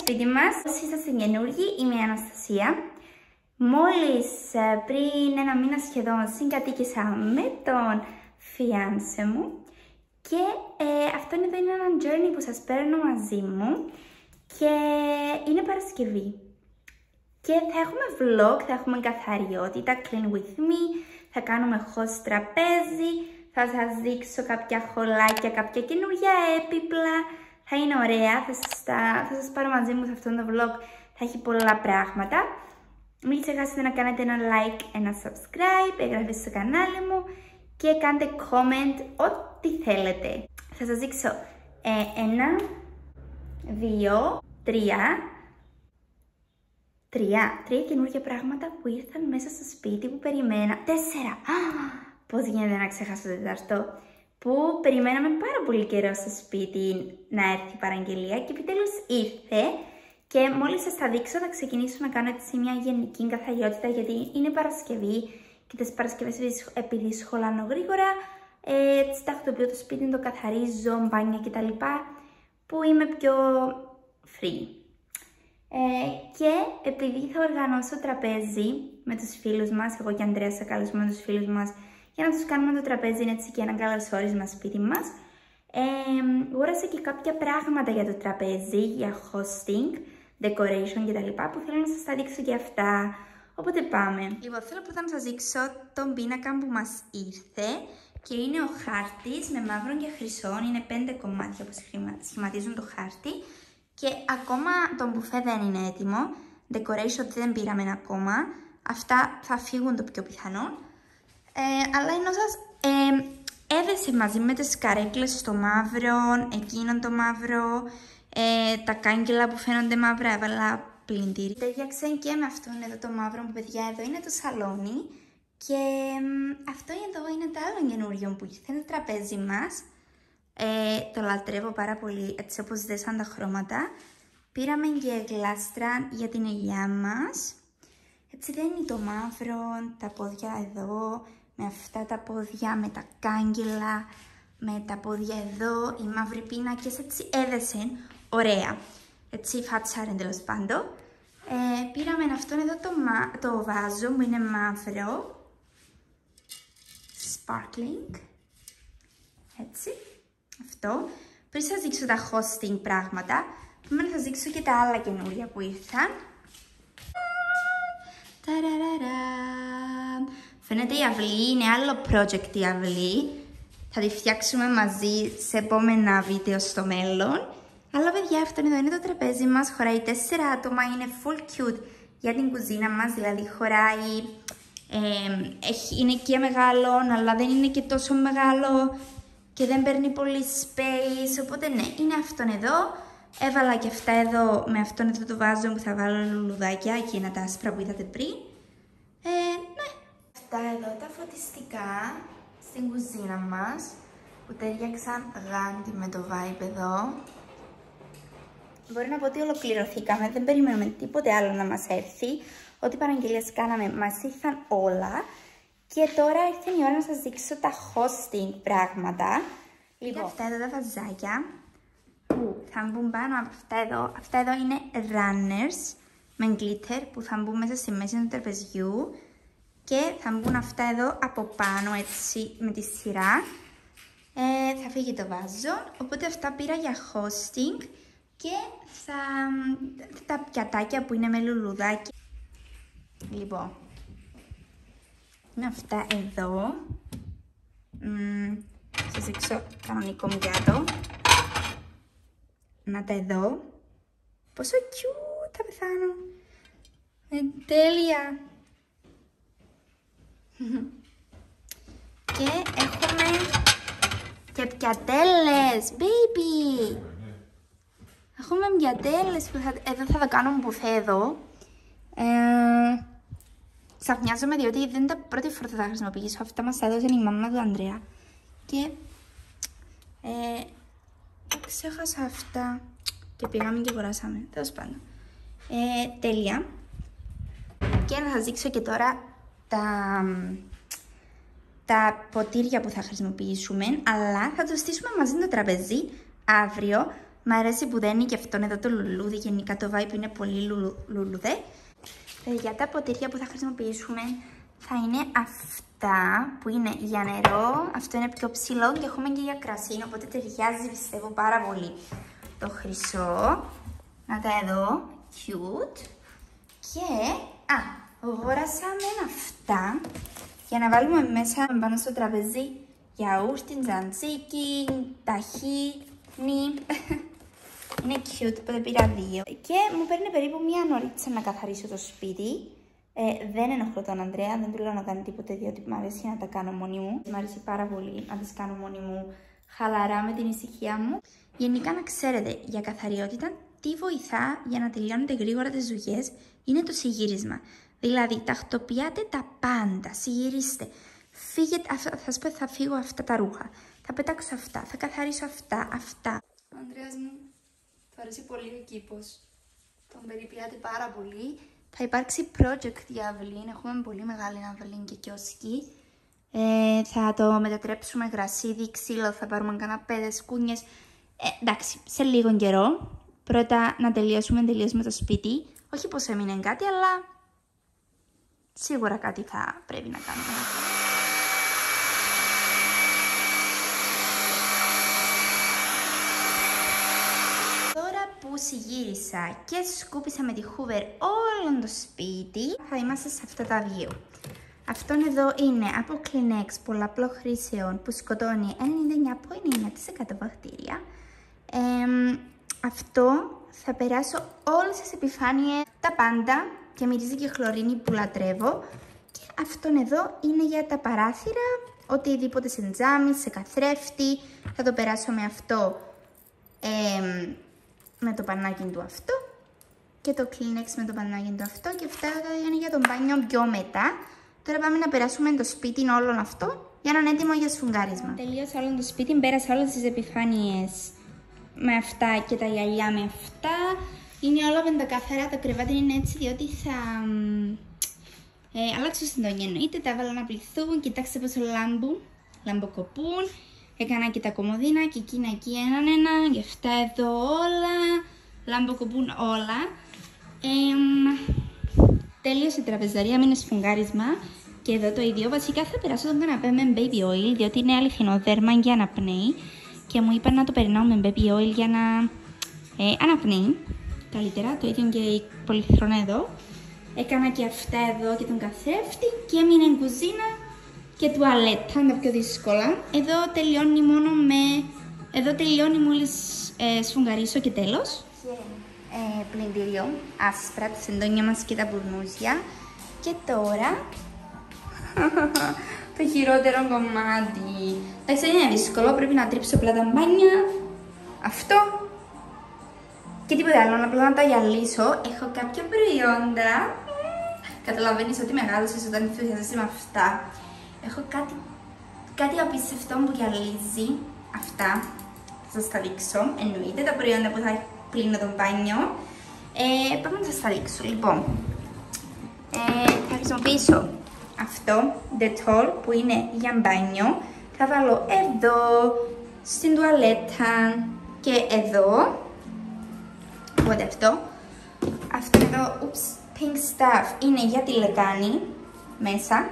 σπίτι μας. Όσοι είσαστε καινούργοι, είμαι η Αναστασία. Μόλις πριν ένα μήνα σχεδόν συγκατοίκησα με τον φιάνσε μου και αυτό εδώ είναι ένα journey που σας παίρνω μαζί μου και είναι Παρασκευή. Και θα έχουμε vlog, θα έχουμε καθαριότητα, clean with me, θα κάνουμε host τραπέζι, θα σας δείξω κάποια χολάκια, κάποια καινούργια έπιπλα, θα είναι ωραία, θα σας πάρω μαζί μου σε αυτό το vlog, θα έχει πολλά πράγματα. Μην ξεχάσετε να κάνετε ένα like, ένα subscribe, εγγραφή στο κανάλι μου και κάντε comment ό,τι θέλετε. Θα σας δείξω 1, 2, 3 καινούργια πράγματα που ήρθαν μέσα στο σπίτι που περιμένα. 4! Πώς γίνεται να ξεχάσω το τέταρτο? Που περιμέναμε πάρα πολύ καιρό στο σπίτι να έρθει η παραγγελία και επιτέλους ήρθε. Και μόλις σας τα δείξω θα ξεκινήσω να κάνω έτσι μια γενική καθαριότητα γιατί είναι Παρασκευή και τις Παρασκευές επειδή σχολάνω γρήγορα τακτοποιώ το σπίτι, το καθαρίζω, μπάνια κτλ. Που είμαι πιο free. Και επειδή θα οργανώσω τραπέζι με τους φίλους μας, εγώ και ο Ανδρέας θα καλέσουμε τους φίλους μας για να τους κάνουμε το τραπέζι έτσι και ένα καλωσόρισμα σπίτι μας. Αγόρασα και κάποια πράγματα για το τραπέζι, για hosting, decoration κτλ. Που θέλω να σας τα δείξω και αυτά. Οπότε πάμε. Λοιπόν, θέλω πρώτα να σας δείξω τον πίνακα που μας ήρθε και είναι ο χάρτης με μαύρο και χρυσό. Είναι 5 κομμάτια που σχηματίζουν το χάρτη. Και ακόμα το μπουφέ δεν είναι έτοιμο. Decoration δεν πήραμε ακόμα. Αυτά θα φύγουν το πιο πιθανό. Αλλά ενώ σας έδεσε μαζί με τις καρέκλες στο μαύρο, εκείνον το μαύρο, τα κάγκελα που φαίνονται μαύρα, έβαλα πλυντήρι. Ταιριάξε και με αυτόν εδώ το μαύρο που παιδιά εδώ είναι το σαλόνι. Και αυτό εδώ είναι το άλλο καινούριο που ήρθε, το τραπέζι μας. Το λατρεύω πάρα πολύ, έτσι όπως δέσαν τα χρώματα. Πήραμε και γλάστρα για την ελιά μας. Έτσι δεν είναι το μαύρο, τα πόδια εδώ, με αυτά τα πόδια, με τα κάγκελα, με τα πόδια εδώ, οι μαύροι πίνακες, έτσι έδεσεν, ωραία. Έτσι φάτσαρεν τέλος πάντων. Πήραμε αυτόν εδώ το βάζο που είναι μαύρο, sparkling, έτσι. Αυτό. Πριν σας δείξω τα hosting πράγματα, πρέπει να σας δείξω και τα άλλα καινούρια που ήρθαν. Φαίνεται η αυλή, είναι άλλο project η αυλή. Θα τη φτιάξουμε μαζί σε επόμενα βίντεο στο μέλλον. Αλλά παιδιά, αυτό εδώ είναι το τραπέζι μας, χωράει 4 άτομα, είναι full cute για την κουζίνα μας, δηλαδή χωράει, είναι και μεγάλο, αλλά δεν είναι και τόσο μεγάλο. Και δεν παίρνει πολύ space, οπότε ναι, είναι αυτόν εδώ. Έβαλα και αυτά εδώ, με αυτόν εδώ το βάζο που θα βάλω λουλουδάκια, εκείνα τα άσπρα που είδατε πριν. Ναι. Αυτά εδώ τα φωτιστικά στην κουζίνα μας, που ταιριάξαν γάντι με το vibe εδώ. Μπορεί να πω ότι ολοκληρωθήκαμε, δεν περιμένουμε τίποτε άλλο να μας έρθει. Ό,τι παραγγελίες κάναμε μας ήρθαν όλα. Και τώρα ήρθε η ώρα να σας δείξω τα hosting πράγματα. Λοιπόν, αυτά εδώ τα βαζάκια που θα μπουν πάνω από αυτά εδώ. Αυτά εδώ είναι runners με glitter που θα μπουν μέσα στη μέση του τραπεζιού. Και θα μπουν αυτά εδώ από πάνω έτσι με τη σειρά. Θα φύγει το βάζο, οπότε αυτά πήρα για hosting. Και τα πιατάκια που είναι με λουλουδάκι. Λοιπόν, είναι αυτά εδώ. Σας δείξω κανονικό μου πιάτο. Να τα εδώ. Πόσο cute, θα πεθάνω. Τέλεια. Και έχουμε και πιατέλες, baby. Έχουμε πιατέλες που εδώ θα τα κάνω μπουφέ εδώ. Ξαφνιάζομαι διότι δεν είναι τα πρώτη φορά θα τα χρησιμοποιήσω. Αυτά μας τα έδωσε η μαμά του Ανδρέα. Και ξέχασα αυτά και πήγαμε και αγοράσαμε. Τέλος πάντων. Τέλεια. Και να σας δείξω και τώρα τα ποτήρια που θα χρησιμοποιήσουμε. Αλλά θα το στήσουμε μαζί το τραπέζι αύριο Μ' αρέσει που δένει και αυτόν εδώ το λουλούδι, γενικά το vibe είναι πολύ λουλουδέ. Για τα ποτήρια που θα χρησιμοποιήσουμε θα είναι αυτά που είναι για νερό, αυτό είναι πιο ψηλό και έχουμε και για κρασί, οπότε ταιριάζει πιστεύω πάρα πολύ. Το χρυσό, να τα εδώ, cute. Και, αγόρασα με αυτά για να βάλουμε μέσα πάνω στο τραπέζι γιαούρτι, τζαντζίκι, ταχίνι. Είναι cute, οπότε πήρα 2. Και μου παίρνει περίπου μία νωρίτσα να καθαρίσω το σπίτι. Δεν ενοχλώ τον Ανδρέα, δεν του λέω να κάνει τίποτε, διότι μου αρέσει να τα κάνω μόνη μου. Μου αρέσει πάρα πολύ να τις κάνω μόνη μου, χαλαρά με την ησυχία μου. Γενικά να ξέρετε, για καθαριότητα, τι βοηθά για να τελειώνετε γρήγορα τις δουλειές είναι το συγύρισμα. Δηλαδή, τακτοποιάτε τα πάντα, συγυρίστε. Φύγετε, θα σας πω, θα φύγω αυτά τα ρούχα, θα πετάξω αυτά, θα καθαρίσω αυτά. Ο Ανδρέας μου, του αρέσει πολύ ο κήπος. Τον περιποιάται πάρα πολύ. Θα υπάρξει project για αυλήν, έχουμε πολύ μεγάλη αυλήν και κιόσκι. Θα το μετατρέψουμε γρασίδι, ξύλο, θα πάρουμε καναπέδες, κούνιες. Εντάξει, σε λίγο καιρό. Πρώτα να τελειώσουμε το σπίτι. Όχι πως έμεινε κάτι, αλλά σίγουρα κάτι θα πρέπει να κάνουμε. Που συγύρισα και σκούπισα με τη Hoover όλο το σπίτι, θα είμαστε σε αυτά τα δύο. Αυτόν εδώ είναι από Kleenex πολλαπλό χρήσεων που σκοτώνει 99,9% βακτήρια. Αυτό θα περάσω όλες τις επιφάνειες, τα πάντα, και μυρίζει και χλωρίνη που λατρεύω. Και αυτόν εδώ είναι για τα παράθυρα, οτιδήποτε σε τζάμι, σε καθρέφτη. Θα το περάσω με αυτό. Με το πανάκι του αυτό και το Kleenex με το πανάκι του αυτό, και αυτά είναι για τον μπάνιο πιο μετά. Τώρα πάμε να περάσουμε το σπίτι όλο αυτό για να είναι έτοιμο για σφουγγάρισμα. Τελείωσα όλο το σπίτι, πέρασα όλες τις επιφάνειες με αυτά και τα γυαλιά με αυτά. Είναι όλα πεντακάθαρα, το κρεβάτι είναι έτσι διότι θα αλλάξω συντονία, εννοείται, τα έβαλα να πληθούν, κοιτάξτε πόσο λαμποκοπούν. Έκανα και τα κομμωδίνα και εκείνα εκεί έναν, και αυτά εδώ όλα, λαμποκοπούν όλα. Τέλειωσε η τραπεζαρία, μείνει σφουγγάρισμα και εδώ το ίδιο. Βασικά θα περάσω τον καναπέ με baby oil, διότι είναι αληθινό δέρμα για αναπνέει και μου είπαν να το περνάω με baby oil για να αναπνέει καλύτερα. Το ίδιο και η πολυθρόνα εδώ. Έκανα και αυτά εδώ και τον καθρέφτη και έμεινε κουζίνα και τουαλέτα, είναι τα πιο δύσκολα. Εδώ τελειώνει μόνο εδώ τελειώνει μόλις σφουγγαρίσω και τέλος. Πλυντήριο, άσπρα, τα σεντόνια μας και τα μπουρνούζια. Και τώρα, το χειρότερο κομμάτι. Εντάξει, είναι δύσκολο, πρέπει να τρίψω απλά τα μπάνια. Αυτό. Και τίποτα άλλο, απλά να τα γυαλίσω. Έχω κάποια προϊόντα. Καταλαβαίνεις ότι μεγάλωσες όταν ενθουσιάζεσαι με αυτά. Έχω κάτι απίστευτο που γυαλίζει αυτά. Θα σας τα δείξω, εννοείται, τα προϊόντα που θα πλύνω το μπάνιο. Πάμε να σας τα δείξω, λοιπόν. Θα χρησιμοποιήσω αυτό, Dettol, που είναι για μπάνιο. Θα βάλω εδώ, στην τουαλέτα και εδώ. Οπότε αυτό. Αυτό εδώ, pink stuff, είναι για τη λεκάνη μέσα.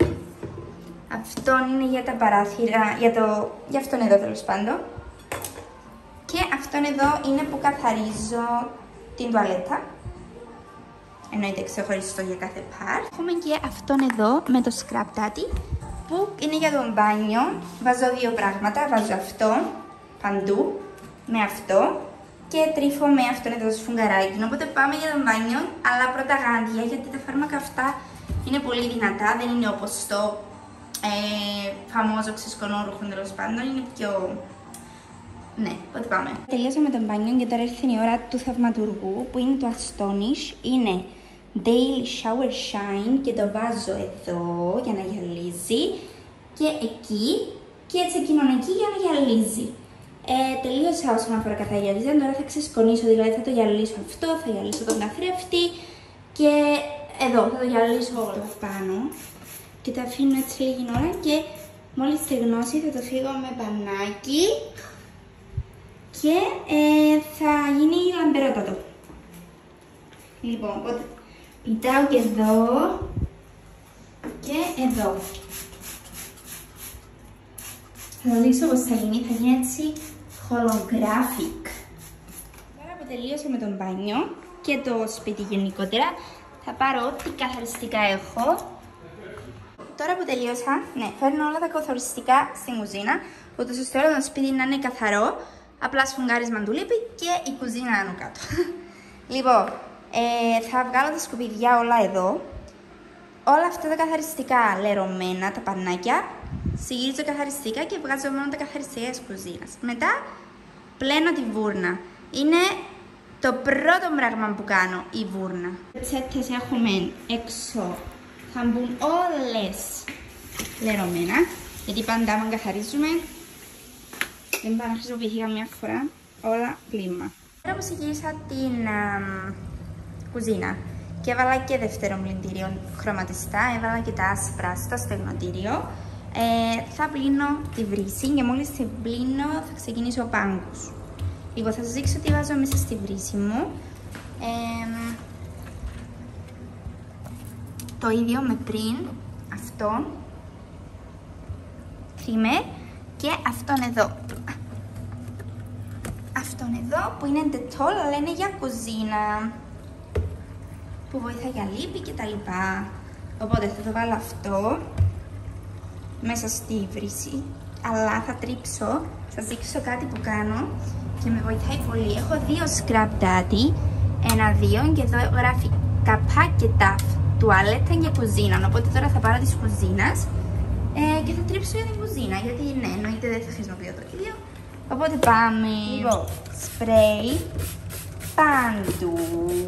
Αυτό είναι για τα παράθυρα, για αυτόν εδώ τέλος πάντων. Και αυτόν εδώ είναι που καθαρίζω την τουαλέτα. Εννοείται ξεχωριστό για κάθε part. Έχουμε και αυτόν εδώ με το scrub daddy, που είναι για τον μπάνιο. Βάζω δύο πράγματα, βάζω αυτό παντού με αυτό και τρίφω με αυτόν εδώ το σφουγγαράκι. Οπότε πάμε για τον μπάνιο, αλλά πρώτα γάντια, γιατί τα φάρμακα αυτά είναι πολύ δυνατά, δεν είναι όπως το φαμόζο ξεσκονόρουχο τέλος πάντων, είναι πιο... Ναι, οπότε πάμε. Τελείωσα με τον μπάνιο και τώρα ήρθε η ώρα του θαυματουργού, που είναι το Astonish. Είναι Daily Shower Shine και το βάζω εδώ για να γυαλίζει και εκεί και έτσι εκείνον εκεί για να γυαλίζει. Τελείωσα όσον αφορά καθαρίζα, τώρα θα ξεσκονίσω, δηλαδή θα το γυαλίσω αυτό, θα γυαλίσω τον καθρέφτη και εδώ θα το γυαλίσω όλο πάνω. Και το αφήνω έτσι λίγη ώρα και μόλις στεγνώσει θα το φύγω με πανάκι και θα γίνει λαμπερότατο. Λοιπόν, οπότε πιτάω και εδώ και εδώ. Θα δείξω πως θα γίνει έτσι holographic. Τώρα που τελείωσα με τον μπάνιο και το σπίτι γενικότερα, θα πάρω ό,τι καθαριστικά έχω. Τώρα που τελείωσα, ναι, φέρνω όλα τα καθαριστικά στην κουζίνα, ούτως ώστε όλο το σπίτι να είναι καθαρό, απλά σφουγγάρισμα του λείπει και η κουζίνα άνω κάτω. Λοιπόν, θα βγάλω τα σκουπιδιά όλα εδώ. Όλα αυτά τα καθαριστικά λερωμένα, τα πανάκια, συγγύριζω καθαριστικά και βγάζω μόνο τα καθαριστικά της κουζίνας. Μετά πλένω τη βούρνα. Είναι το πρώτο πράγμα που κάνω, η βούρνα. Οι πετσέτες έχουμε έξω, θα μπουν όλες λερωμένα, γιατί πάντα άμα καθαρίζουμε δεν πάει να χρησιμοποιηθεί καμιά φορά, όλα πλήμα. Τώρα που συγγύρισα την κουζίνα και έβαλα και δεύτερο πλυντήριο χρωματιστά, έβαλα και τα άσπρα στο στεγνοτήριο, θα πλύνω τη βρύση και μόλις την πλύνω θα ξεκινήσω ο πάγκους. Λοιπόν, θα σας δείξω τι βάζω μέσα στη βρύση μου. Το ίδιο με πριν, αυτό, τριμε και αυτόν εδώ. Αυτόν εδώ που είναι ντετόλ, αλλά είναι για κουζίνα, που βοηθάει για λίπη και τα λοιπά. Οπότε θα το βάλω αυτό μέσα στη βρύση, αλλά θα τρίψω, θα σας δείξω κάτι που κάνω και με βοηθάει πολύ. Έχω δύο scrub daddy, 1-2 και εδώ γράφει καπάκετα, τουαλέτα και κουζίνα. Οπότε τώρα θα πάρω της κουζίνας και θα τρίψω για την κουζίνα, γιατί ναι, εννοείται δεν θα χρησιμοποιώ το ίδιο. Οπότε πάμε. Λοιπόν, σπρέι παντού.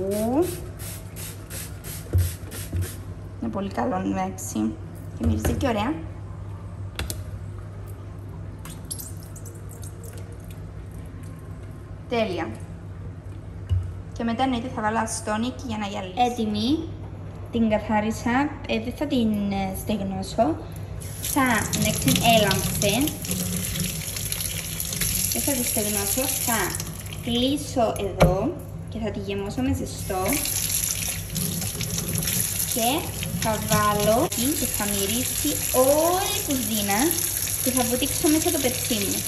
Είναι πολύ καλό, εντάξει. Και μυρίζει και ωραία. Τέλεια. Και μετά εννοείται θα βάλω αστόνικ για να γυαλίσει. Έτοιμη. Την καθάρισα. Δεν θα την στεγνώσω. Θα την έλαμψε. Δεν θα τη στεγνώσω. Θα κλείσω εδώ και θα τη γεμώσω με ζεστό. Και θα βάλω και θα μυρίσει όλη η κουζίνα και θα βουτήξω μέσα το πετσί μου.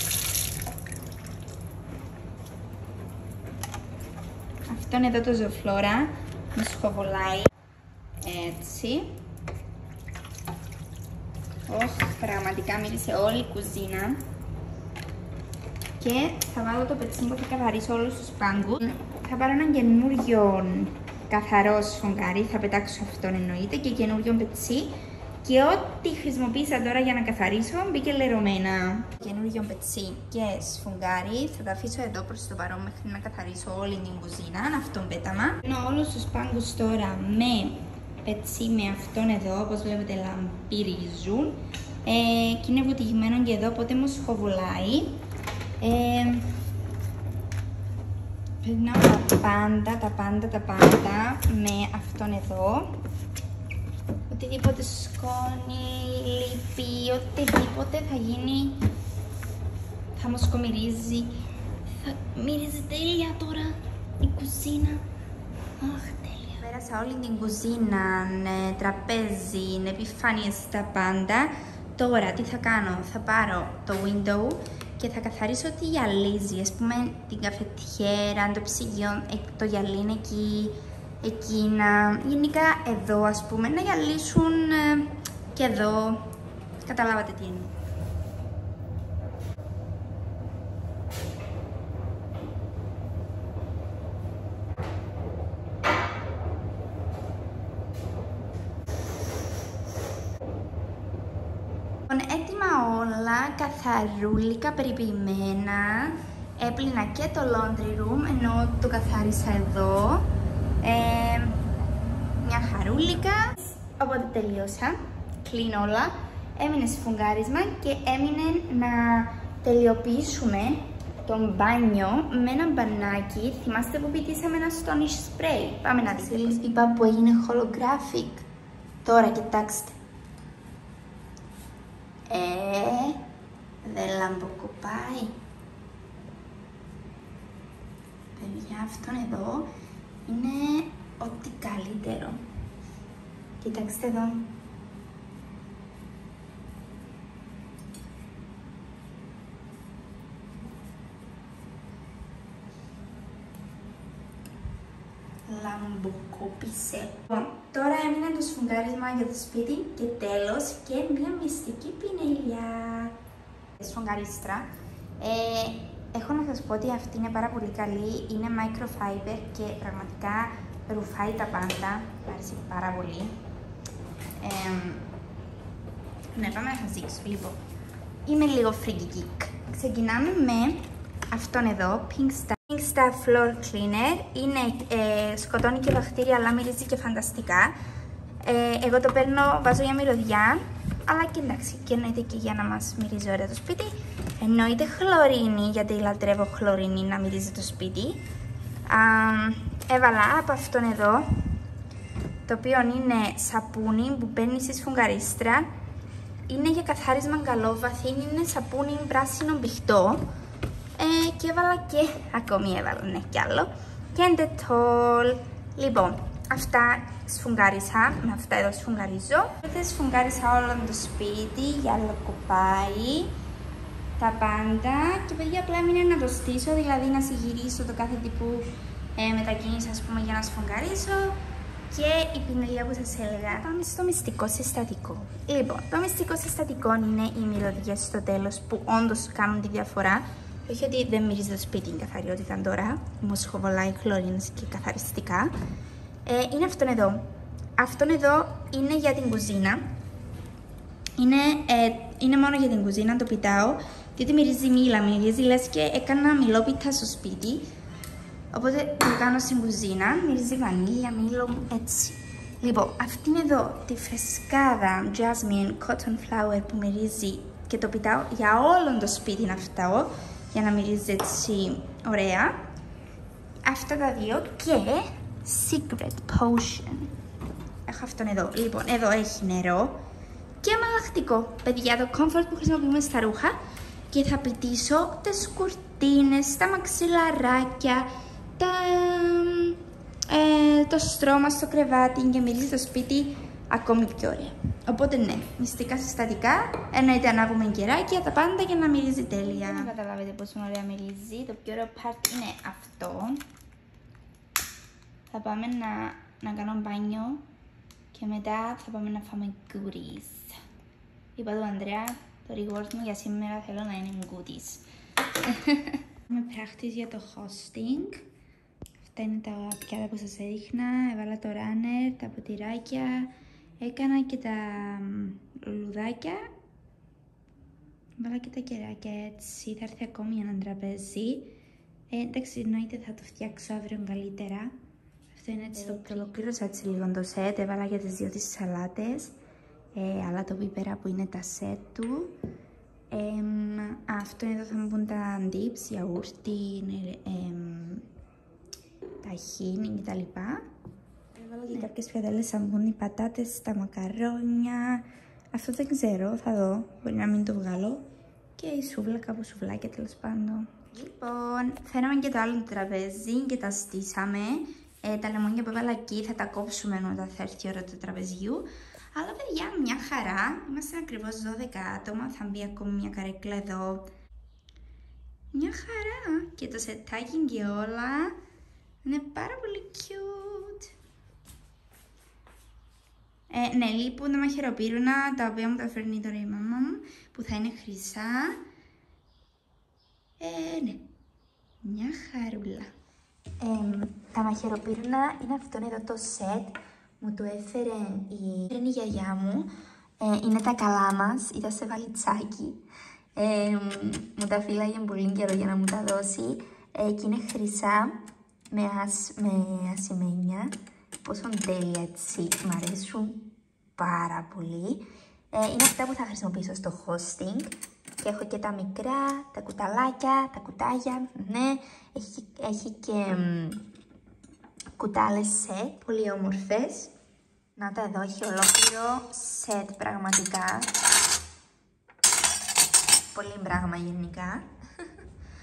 Αυτόν εδώ το ζωφλόρα με σκοβολάει έτσι. Πραγματικά μύρισε όλη η κουζίνα. Και θα βάλω το πετσί μου, θα καθαρίσω όλους τους πάγκους. Θα πάρω έναν καινούριο καθαρό σφουγγάρι, θα πετάξω αυτόν εννοείται, και καινούριο πετσί. Και ό,τι χρησιμοποίησα τώρα για να καθαρίσω μπήκε λερωμένα. Καινούριο πετσί και σφουγγάρι θα τα αφήσω εδώ προς το παρόν μέχρι να καθαρίσω όλη την κουζίνα, αυτόν πέταμα. Ενώ όλους τους πάγκους τώρα με πετσί με αυτόν εδώ, όπως βλέπετε λαμπυρίζουν. Και είναι βουτυγμένο και εδώ, οπότε μου σχοβολάει. Περνάω τα πάντα με αυτόν εδώ. Οτιδήποτε σκόνη, λίπη, οτιδήποτε θα γίνει, θα μοσκομυρίζει. Θα μυρίζει τέλεια τώρα η κουζίνα. Αχ, τέλεια. Πέρασα όλη την κουζίνα, τραπέζι, επιφάνειες, τα πάντα. Τώρα τι θα κάνω, θα πάρω το window και θα καθαρίσω ό,τι γυαλίζει, ας πούμε την καφετιέρα, το ψυγείο, το γυαλί είναι εκεί, εκείνα, γενικά εδώ ας πούμε, να γυαλίσουν και εδώ, καταλάβατε τι είναι. Έτοιμα όλα, καθαρούλικα, περιποιημένα. Έπλυνα και το laundry room, ενώ το καθάρισα εδώ. Μια χαρούλικα. Οπότε τελείωσα. Κλείνω όλα. Έμεινε σφουγγάρισμα και έμεινε να τελειοποιήσουμε τον μπάνιο με ένα μπανάκι. Θυμάστε που πητήσαμε ένα Astonish spray. Πάμε να δείτε. Είπα που έγινε holographic. Τώρα κοιτάξτε. Δεν λαμποκοπάει. Παιδιά, αυτόν εδώ είναι ό,τι καλύτερο. Κοιτάξτε εδώ. Λαμποκόπησε. Τώρα έμεινε το σφουγγάρισμα για το σπίτι και τέλος και μια μυστική πινελιά. Σφουγγαρίστρα. Έχω να σας πω ότι αυτή είναι πάρα πολύ καλή. Είναι microfiber και πραγματικά ρουφάει τα πάντα. Μου άρεσε πάρα πολύ. Ναι, πάμε να σας δείξω. Λοιπόν, είμαι λίγο freaky geek. Ξεκινάμε με αυτόν εδώ, Pink Star Floor Cleaner. Είναι, σκοτώνει και βακτήρια, αλλά μυρίζει και φανταστικά. Εγώ το παίρνω, βάζω για μυρωδιά, αλλά και εντάξει, και εννοείται και για να μας μυρίζει ωραία το σπίτι. Εννοείται χλωρίνη, γιατί λατρεύω χλωρίνη να μυρίζει το σπίτι. Έβαλα από αυτόν εδώ, το οποίο είναι σαπούνι που παίρνει στη σφουγγαρίστρα. Είναι για καθάρισμα καλόβαθη, είναι σαπούνι πράσινο μπιχτό. Και έβαλα και, ακόμη έβαλα, ναι, κι άλλο. Και Dettol. Λοιπόν, αυτά σφουγγάρισα, με αυτά εδώ σφουγγαρίζω. Σφουγγάρισα όλο το σπίτι, γυάλο κοπάλι, τα πάντα. Και παιδιά, απλά έμεινε να το στήσω, δηλαδή να συγυρίσω το κάθε τύπου μετακίνηση, ας πούμε, για να σφουγγαρίσω. Και η πινελιά που σας έλεγα. Πάμε στο μυστικό συστατικό. Λοιπόν, το μυστικό συστατικό είναι οι μυρωδιές στο τέλος που όντως κάνουν τη διαφορά. Όχι ότι δεν μυρίζει το σπίτι, η καθαριότητα τώρα. Μοσχοβολάει χλωρίνες και καθαριστικά. Είναι αυτόν εδώ. Αυτόν εδώ είναι για την κουζίνα. Είναι μόνο για την κουζίνα, το πιτάω. Διότι μυρίζει μήλα, μυρίζει λες και έκανα μιλόπιτα στο σπίτι. Οπότε το κάνω στην κουζίνα, μυρίζει βανίλια, μήλο, έτσι. Λοιπόν, αυτήν εδώ τη φρεσκάδα Jasmine Cotton Flower που μυρίζει και το πιτάω για όλο το σπίτι να φτάω, για να μυρίζει έτσι ωραία. Αυτά τα δύο και Secret Potion. Έχω αυτόν εδώ. Λοιπόν, εδώ έχει νερό και αμαλλακτικό. Παιδιά, το comfort που χρησιμοποιούμε στα ρούχα. Και θα πιτήσω τις κουρτίνες, τα μαξιλαράκια, το στρώμα στο κρεβάτι και μυρίζει το σπίτι ακόμη πιο ωραία. Οπότε ναι, μυστικά συστατικά, εννοείται ανάβουμε κεράκια, τα πάντα για να μυρίζει τέλεια. Να καταλάβετε πόσο ωραία μυρίζει. Το πιο ωραίο part είναι αυτό. Θα πάμε να κάνω μπάνιο και μετά θα πάμε να φάμε goodies. Είπα του Ανδρέα, το reward μου για σήμερα θέλω να είναι goodies. Είμαι practice για το hosting. Αυτά είναι τα πιάτα που σας έδειχνα. Έβαλα το runner, τα ποτηράκια. Έκανα και τα λουλουδάκια. Έβαλα και τα κεράκια έτσι. Θα έρθει ακόμη ένα τραπέζι. Εντάξει, εννοείται θα το φτιάξω αύριο καλύτερα. Αυτό είναι έτσι το ολοκλήρωσα έτσι λίγο το σετ. Έβαλα για τις δύο τις σαλάτες. Αλλά το πίπερα που είναι τα σετ του. Αυτό εδώ θα μου πούν τα dips, γιαούρτι, ταχίνι κτλ. Έβαλα και κάποιες φιαδέλες θα μου πούν οι πατάτες, τα μακαρόνια. Αυτό δεν ξέρω, θα δω, μπορεί να μην το βγάλω. Και η σούβλα, κάπου σουβλάκια τέλος πάντων. Λοιπόν, φέραμε και το άλλο τραπέζι και τα στήσαμε. Τα λεμόνια που έβαλα εκεί θα τα κόψουμε όταν θα έρθει η ώρα του τραπεζιού. Αλλά παιδιά, μια χαρά. Είμαστε ακριβώς 12 άτομα. Θα μπει ακόμη μια καρέκλα εδώ. Μια χαρά. Και το σετάκι και όλα. Είναι πάρα πολύ cute. Ναι, λείπουν τα μαχαιροπύρουνα, τα οποία μου τα φέρνει τώρα η μαμά μου, που θα είναι χρυσά. Ναι. Μια χαρούλα. Τα μαχαιροπύρουνα είναι αυτόν εδώ το σετ. Μου το έφερε η γιαγιά μου. Είναι τα καλά μας, ήταν σε βαλιτσάκι. Μου τα φύλαγε πολύ καιρό για να μου τα δώσει. Και είναι χρυσά με ασημένια. Πόσο τέλεια έτσι, μ' αρέσουν πάρα πολύ. Είναι αυτά που θα χρησιμοποιήσω στο hosting. Και έχω και τα μικρά, τα κουταλάκια, τα κουτάγια. Ναι, έχει και κουτάλες σετ, πολύ όμορφες. Να τα εδώ, έχει ολόκληρο σετ πραγματικά. Πολύ πράγμα γενικά.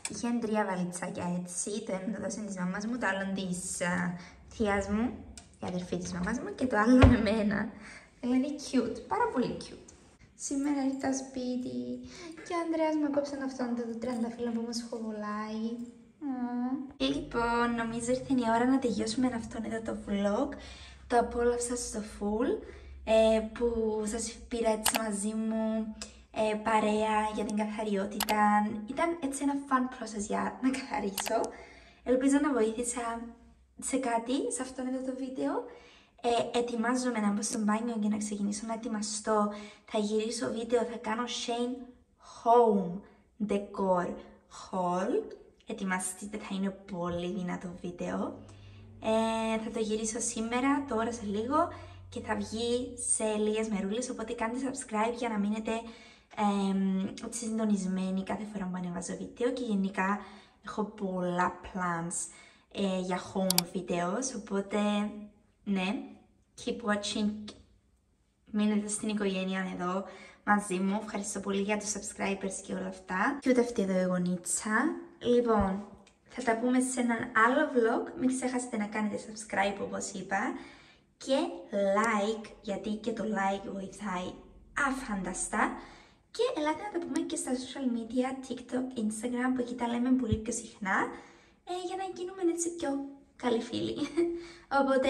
Είχε 3 βαλιτσάκια έτσι. Το ένα το δώσε της μαμάς μου, το άλλο της θείας μου, η αδερφή της μαμάς μου, και το άλλο εμένα. Δηλαδή cute, πάρα πολύ cute. Σήμερα ήρθα σπίτι και ο Ανδρέας μου έκοψε αυτόν το τριανταφύλλο που μου σχοβολάει. Λοιπόν, νομίζω ήρθε η ώρα να τελειώσουμε αυτόν εδώ το vlog. Το απόλαυσα στο full, που σας πήρα έτσι μαζί μου παρέα για την καθαριότητα. Ήταν έτσι ένα fun process για να καθαρίσω. Ελπίζω να βοήθησα σε κάτι σε αυτόν εδώ το βίντεο. Ετοιμάζομαι να μπω στο μπάνιο και να ξεκινήσω να ετοιμαστώ. Θα γυρίσω βίντεο, θα κάνω Shane Home Decor Haul. Ετοιμαστείτε, θα είναι πολύ δυνατό βίντεο. Θα το γυρίσω σήμερα, τώρα σε λίγο, και θα βγει σε λίγες μερούλες, οπότε κάντε subscribe για να μείνετε συντονισμένοι κάθε φορά που ανεβάζω βίντεο, και γενικά έχω πολλά plans για home videos, οπότε ναι, keep watching, μείνετε στην οικογένεια εδώ μαζί μου. Ευχαριστώ πολύ για τους subscribers και όλα αυτά. Και ούτε αυτή εδώ η γονίτσα. Λοιπόν, θα τα πούμε σε έναν άλλο vlog. Μην ξεχάσετε να κάνετε subscribe όπως είπα, και like, γιατί και το like βοηθάει αφανταστά. Και ελάτε να τα πούμε και στα social media, TikTok, Instagram, που εκεί τα λέμε πολύ πιο συχνά, για να γίνουμε έτσι πιο καλοί φίλοι. Οπότε,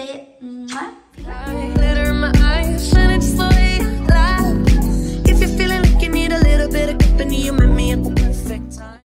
μουα!